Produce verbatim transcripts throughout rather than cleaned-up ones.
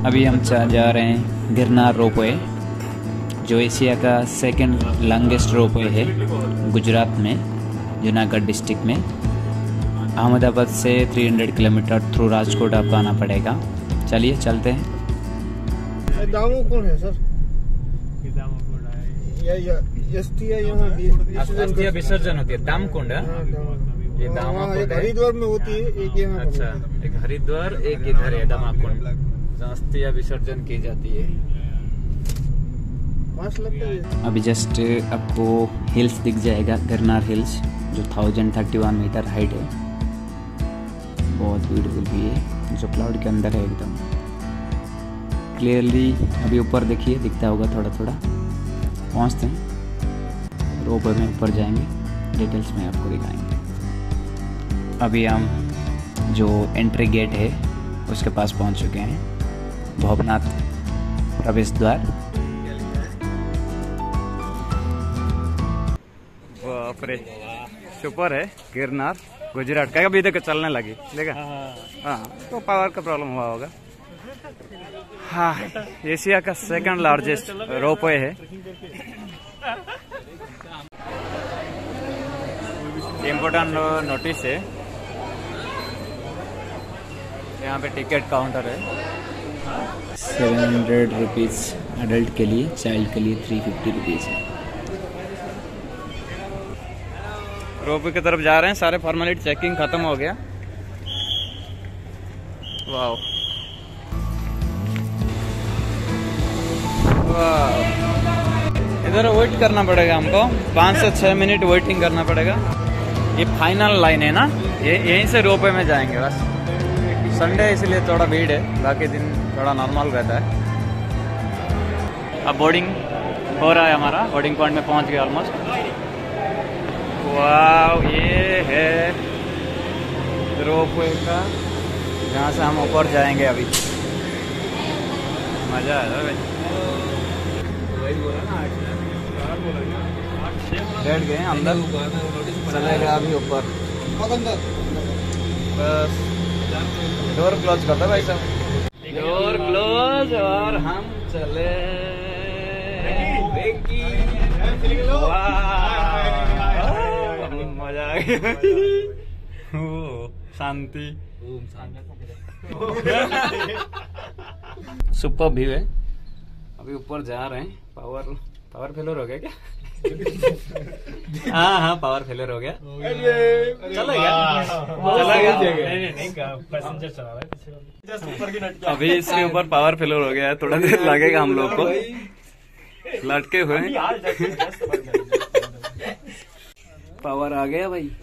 अभी हम जा रहे हैं गिरनार रोपवे, जो एशिया का सेकंड लॉन्गेस्ट रोपवे है, गुजरात में जूनागढ़ डिस्ट्रिक्ट में। अहमदाबाद से तीन सौ किलोमीटर थ्रू राजकोट आपको आना पड़ेगा। चलिए चलते हैं। दामो कौन है सर? या या एसटी है, यहाँ भी विसर्जन होती है दामकुंड। ये दामाकुंड हरिद्वार में होती है, एक यहाँ। अच्छा, एक हरिद्वार, एक इधर है दामाकुंड, जहाँ अस्थिया विसर्जन की जाती है। अभी जस्ट आपको हिल्स दिख जाएगा, गिरनार हिल्स, जो thousand thirty one metre height है। बहुत ब्यूटीफुल भी है, जो क्लाउड के अंदर है एकदम क्लियरली। अभी ऊपर देखिए, दिखता होगा थोड़ा थोड़ा। पहुँचते हैं, रोपवे में ऊपर जाएंगे, डिटेल्स में आपको दिखाएंगे। अभी हम जो एंट्री गेट है उसके पास पहुंच चुके हैं, भवनाथ प्रवेश द्वार। बाप रे, सुपर है गिरनार गुजरात का। अभी तक चलने लगी, देखा? हाँ, तो पावर का प्रॉब्लम हुआ होगा। हाँ, एशिया का सेकंड लार्जेस्ट रोपवे है। इम्पोर्टेंट नोटिस है, यहाँ पे टिकट काउंटर है। सेवन हंड्रेड रुपीज़ अडल्ट के लिए, चाइल्ड के लिए थ्री फिफ्टी रुपीज़ है। रोपवे की तरफ जा रहे हैं, सारे फॉर्मेलिटी चेकिंग खत्म हो गया। वाह वाह, इधर वेट करना पड़ेगा हमको, पाँच से छः मिनट वेटिंग करना पड़ेगा। ये फाइनल लाइन है ना, ये यहीं से रोपवे में जाएंगे बस। संडे इसलिए थोड़ा भीड़ है, बाकी दिन थोड़ा नॉर्मल रहता है। अब बोर्डिंग हो रहा है हमारा, बोर्डिंग पॉइंट में पहुंच गए ऑलमोस्ट। वाह, ये है रोपवे का, जहाँ से हम ऊपर जाएंगे। अभी मजा आया भाई, बैठ गए अंदर, चलेगा अभी ऊपर। बस डोर क्लोज कर दो भाई साहब, डोर क्लोज, और हम चले। मजा आ गया, शांति सुपर व्यू है। अभी ऊपर जा रहे हैं। पावर पावर फेलर हो गया क्या? हाँ हाँ, पावर फेलर हो गया। चला गया, चला गया, पैसेंजर चला रहा है। अभी इसके ऊपर पावर फेलर हो गया है, थोड़ा देर लगेगा हम लोग को, लटके हुए हैं। पावर आ गया भाई,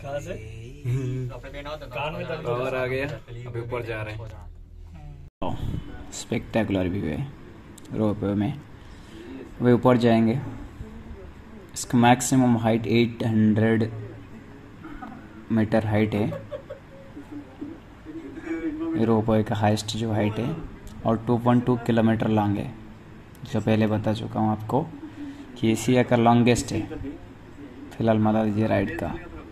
पावर आ गया। अभी ऊपर जा रहे हैं। स्पेक्टेकुलर व्यू है रोपवे में। अभी ऊपर जाएंगे। इसका मैक्सिमम हाइट आठ सौ मीटर हाइट है, रोपवे का हाईएस्ट जो हाइट है, और दो पॉइंट दो किलोमीटर लॉन्ग है। जो पहले बता चुका हूँ आपको कि एशिया का लॉन्गेस्ट है। फिलहाल मजा लीजिए राइड का।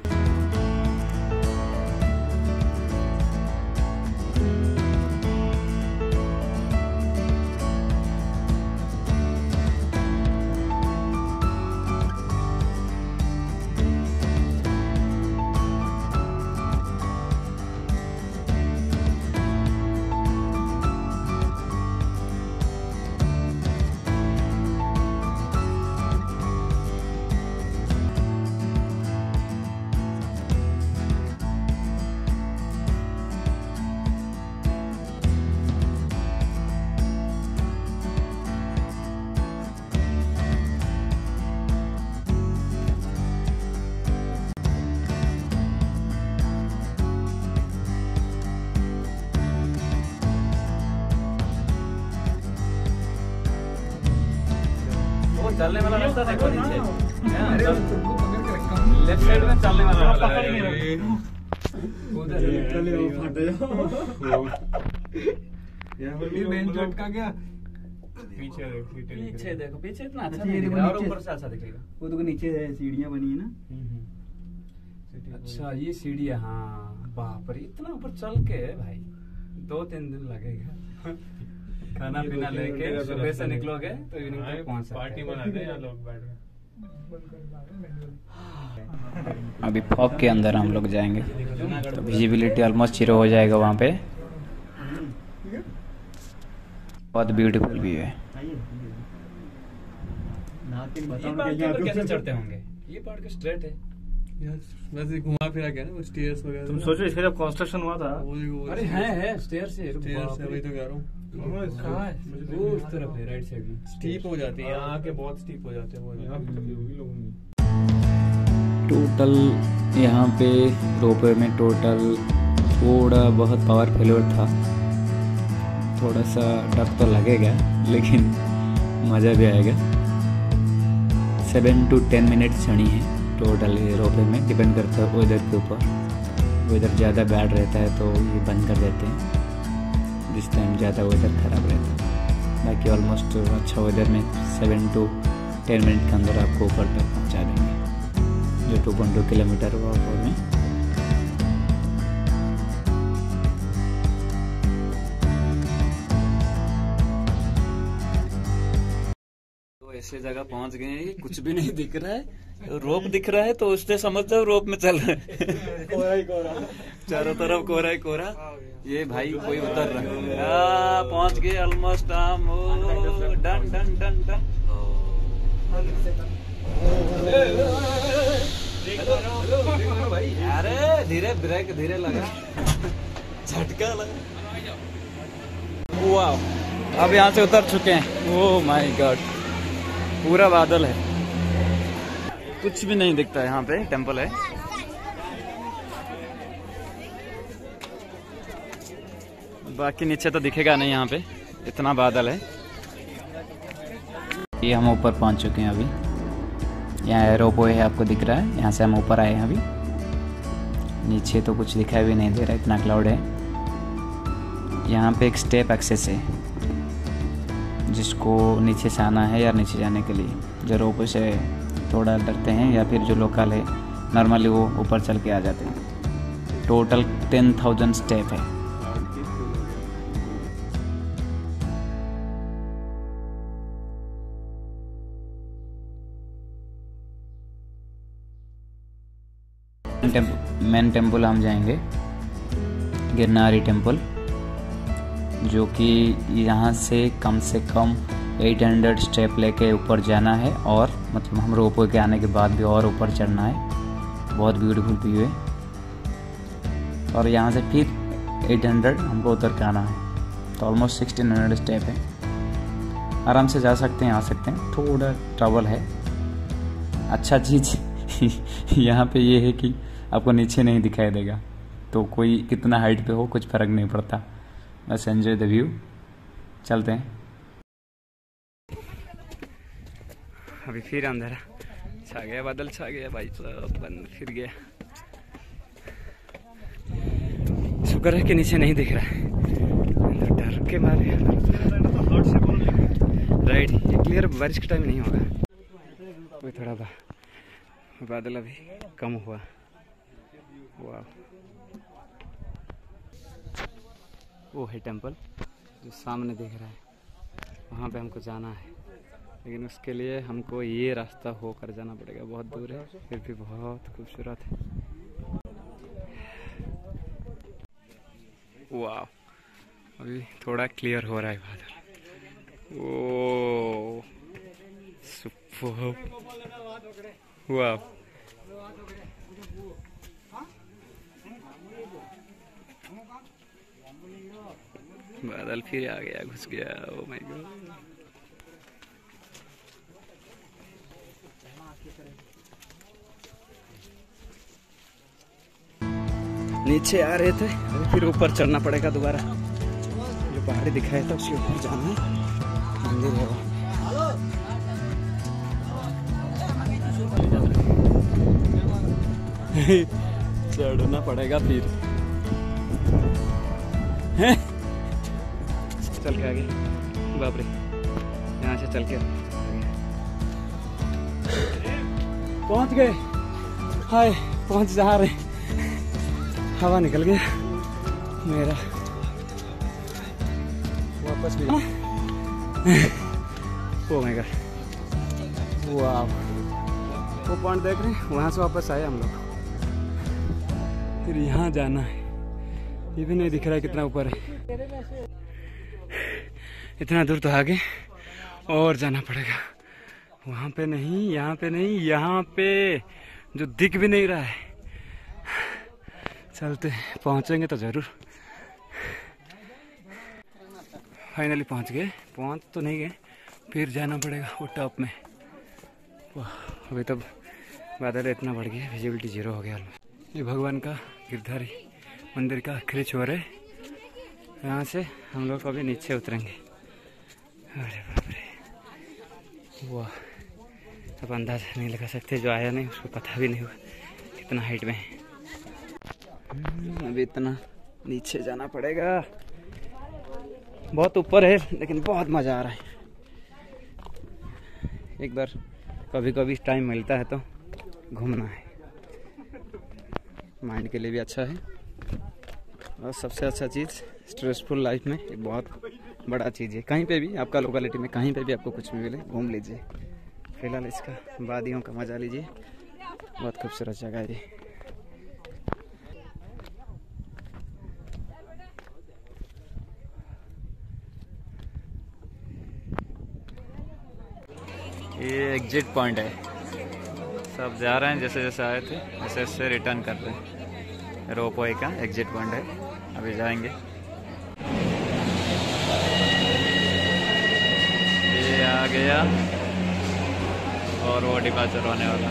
चलने वाला रास्ता देखो नीचे, लेफ्ट साइड में चलने वाला रास्ता है। उधर यहाँ पर मेन झटका क्या पीछे देखो, पीछे देखो, पीछे इतना अच्छा नहीं दिख रहा, और ऊपर से अच्छा दिखेगा। वो तो नीचे सीढ़ियाँ बनी है ना। अच्छा, ये सीढ़ियाँ, हाँ बाप रे, इतना ऊपर चल के भाई दो तीन दिन लगेगा। खाना पीना लेके सुबह से निकलोगे तो इवनिंग तक पहुंच पार्टी बनाते हैं लोग बैठ के। अभी फॉग के अंदर हम लोग जाएंगे तो विजिबिलिटी ऑलमोस्ट जीरो हो जाएगा वहाँ पे। बहुत ब्यूटीफुल व्यू है। ये पहाड़ पर कैसे चढ़ते होंगे? ये पहाड़ के स्ट्रेट है। वैसे घुमा फिरा गया ना स्टेयर्स वगैरह। तुम सोचो इसका जब कंस्ट्रक्शन हुआ था। अरे है है स्टेयर्स है। स्टेयर्स है, वही तो कह रहा हूँ। कहाँ है? वो उस तरफ है, राइट साइड में। स्टीप हो जाती है यहाँ आके, बहुत स्टीप हो जाते हैं। टोटल यहाँ पे रोपवे में टोटल थोड़ा बहुत पावर फेलियर था। थोड़ा सा डर तो लगेगा लेकिन मज़ा भी आएगा। Seven to ten minute journey है टोटल रोपवे में, डिपेंड करता है वेदर के ऊपर। वेदर ज़्यादा बैड रहता है तो ये बंद कर देते हैं जिस टाइम ज़्यादा वेदर ख़राब रहता है। बाकी ऑलमोस्ट अच्छा वेदर में सेवन टू टेन मिनट के अंदर आपको ऊपर तक पहुँचा देंगे, जो टू पॉइंट टू किलोमीटर हुआ में। ऐसे जगह पहुंच गए हैं, कुछ भी नहीं दिख रहा है। रोप दिख रहा है तो उससे समझ जाओ रोप में चल रहा है। कोहरा ही कोहरा, चारों तरफ कोहरा ही कोहरा। ये भाई कोई उतर रहा है। पहुंच गए ऑलमोस्ट हम। Done done done done. अरे धीरे ब्रेक धीरे लगा, झटका लगा। वाह, अब यहाँ से उतर चुके हैं। ओह माय गॉड, पूरा बादल है, कुछ भी नहीं दिखता है। यहाँ पे टेंपल है। बाकी नीचे तो दिखेगा नहीं, यहाँ पे इतना बादल है। ये हम ऊपर पहुँच चुके हैं अभी। यहाँ एरोपो है, आपको दिख रहा है। यहाँ से हम ऊपर आए हैं अभी। नीचे तो कुछ दिखाई भी नहीं दे रहा, इतना क्लाउड है। यहाँ पे एक स्टेप एक्सेस है जिसको नीचे से आना है या नीचे जाने के लिए। जो रोप से थोड़ा डरते हैं या फिर जो लोकल है नॉर्मली वो ऊपर चल के आ जाते हैं। टोटल टेन थाउजेंड स्टेप है। मेन टेम्पल हम जाएंगे, गिरनारी टेम्पल, जो कि यहाँ से कम से कम आठ सौ स्टेप लेके ऊपर जाना है। और मतलब हम रोपवे के आने के बाद भी और ऊपर चढ़ना है। बहुत ब्यूटीफुल व्यू है। और यहाँ से फिर आठ सौ हमको उतर के आना है, तो ऑलमोस्ट सोलह सौ स्टेप है। आराम से जा सकते हैं, आ सकते हैं। थोड़ा ट्रबल है। अच्छा चीज़ यहाँ पे ये है कि आपको नीचे नहीं दिखाई देगा, तो कोई कितना हाइट पे हो कुछ फ़र्क नहीं पड़ता। बस एंजॉय द व्यू। चलते हैं। अभी फिर अंधेरा छा गया, बादल छा गया भाई साहब, बंद फिर गया। शुक्र है कि नीचे नहीं दिख रहा है, अंदर डर के मारे। राइट, ये क्लियर बारिश के टाइम नहीं होगा। कोई थोड़ा बा, बादल अभी कम हुआ। वाह, वो है टेंपल जो सामने दिख रहा है, वहाँ पे हमको जाना है। लेकिन उसके लिए हमको ये रास्ता होकर जाना पड़ेगा। बहुत दूर है, फिर भी बहुत खूबसूरत है। वाह, अभी थोड़ा क्लियर हो रहा है बादल। ओ सुपर, वाह। बादल फिर आ गया, घुस गया। Oh my god. नीचे आ रहे थे, फिर ऊपर चढ़ना पड़ेगा दोबारा। जो पहाड़ी दिखाया था उसके ऊपर जाना है, मंदिर है वहाँ। चढ़ना पड़ेगा फिर। चल के आगे, बाप रे, यहाँ से चल के पहुँच गए। हाय, पहुँच जा रहे। हवा निकल गया मेरा, वापस भी ओ माय गॉड, वाह, वो पॉइंट देख रहे हैं, वहाँ से वापस आए हम लोग। फिर यहाँ जाना है, ये भी नहीं दिख रहा है कितना ऊपर है। इतना दूर तो आगे और जाना पड़ेगा। वहाँ पे नहीं, यहाँ पे नहीं, यहाँ पे जो दिख भी नहीं रहा है। चलते पहुँचेंगे तो ज़रूर। फाइनली पहुँच गए, पहुँच तो नहीं गए, फिर जाना पड़ेगा वो टॉप में। वाह, अभी तब बादल इतना बढ़ गया, विजिबिलिटी जीरो हो गया। ये भगवान का गिरधारी मंदिर का आखिरी छोर है। यहाँ से हम लोग अभी नीचे उतरेंगे। अरे बाप रे, वाह, अब अंदाज नहीं लगा सकते, जो आया नहीं उसको पता भी नहीं हुआ कितना हाइट में है। अभी इतना नीचे जाना पड़ेगा, बहुत ऊपर है लेकिन बहुत मज़ा आ रहा है। एक बार कभी कभी टाइम मिलता है तो घूमना है, माइंड के लिए भी अच्छा है। और सबसे अच्छा चीज़ स्ट्रेसफुल लाइफ में एक बहुत बड़ा चीज़ है। कहीं पे भी आपका लोकेलिटी में कहीं पे भी आपको कुछ भी मिले, घूम लीजिए। फिलहाल इसका वादियों का मज़ा लीजिए, बहुत खूबसूरत जगह है ये। ये एग्जिट पॉइंट है, सब जा रहे हैं जैसे जैसे आए थे वैसे वैसे रिटर्न कर रहे हैं। रोपवे का एग्जिट पॉइंट है, अभी जाएंगे। ये आ गया और वो डिपार्चर होने वाला।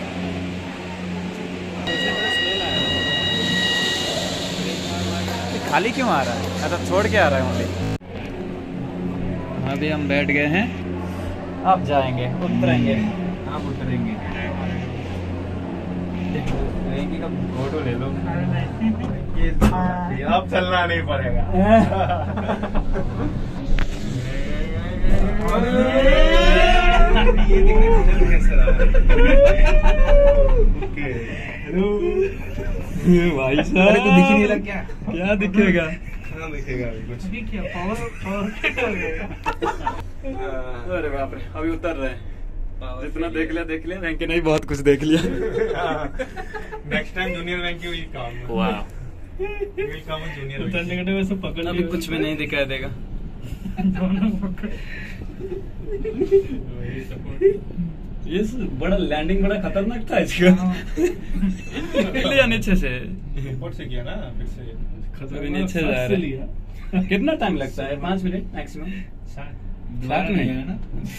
खाली क्यों आ रहा है? अच्छा, छोड़ के आ रहा है ओनली। अभी हम बैठ गए हैं, अब जाएंगे, उतरेंगे। आप उतरेंगे, का फोटो ले लो। अब चलना नहीं पड़ेगा। भाई साहब तो दिख नहीं लग क्या? क्या दिखेगा? हाँ दिखेगा अभी कुछ। अरे बाप रे, अभी उतर रहे हैं। जितना देख लिया देख लिया, रैंक नहीं बहुत कुछ देख लिया। नेक्स्ट टाइम जूनियर रैंक की काम। वाह, विल कम जूनियर। उतरने के टाइम वैसे पकड़ अभी कुछ भी नहीं दिखाई देगा। ये बड़ा लैंडिंग बड़ा खतरनाक था इसका। लिया नीचे से, ऊपर से किया ना, फिर से अभी नीचे जा रहे हैं। कितना टाइम लगता है? पाँच मिनट मैक्सिमम। सात में है ना?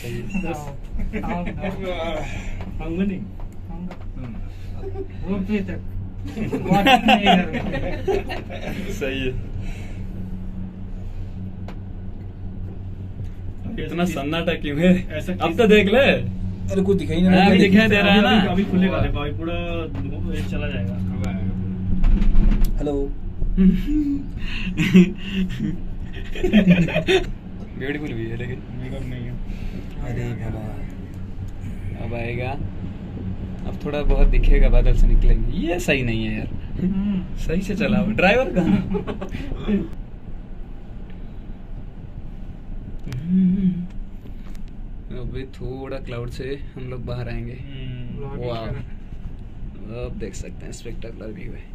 सही है। इतना सन्नाटा क्यों है? अब तो देख ले। अरे कुछ दिखाई नहीं, अभी दिखाई दे रहा है ना। अभी खुलेगा, देखो अभी पूरा चला जाएगा। हेलो। ब्यूटीफुल भी है लेकिन मेकअप नहीं है। अरे बाबा, अब आएगा, अब थोड़ा बहुत दिखेगा, बादल से निकलेंगे। ये सही नहीं है यार, सही से चलाओ। ड्राइवर कहाँ? अभी थोड़ा क्लाउड से हम लोग बाहर आएंगे। वाह, अब देख सकते हैं स्पेक्टेकुलर व्यू है।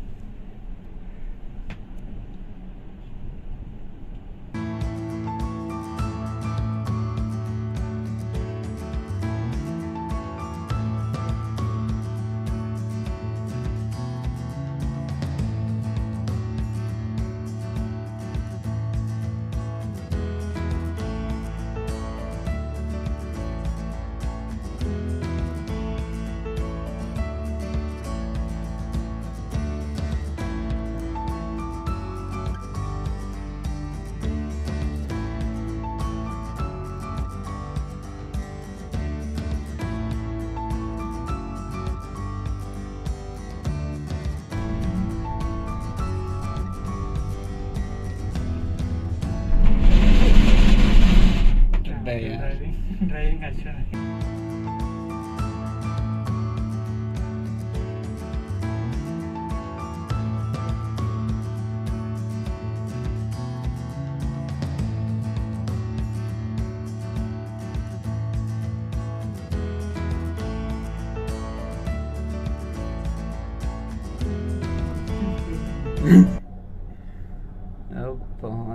ड्राइविंग अच्छा है।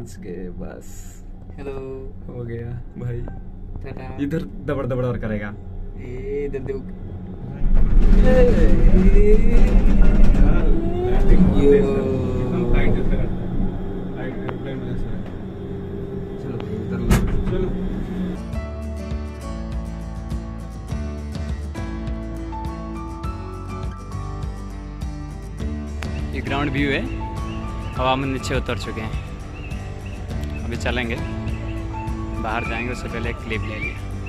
पहुंच गए बस। हेलो हो गया भाई। टाटा। इधर दबड़ दबड़ और करेगा। ए इधर देखो। एकदम टाइट जैसा रहता है, टाइट एयरप्लेन जैसा है। चलो भाई उधर लो। चलो ये ग्राउंड व्यू है। हवा में नीचे उतर चुके हैं, अभी चलेंगे बाहर जाएंगे, उससे पहले एक क्लिप ले लिया।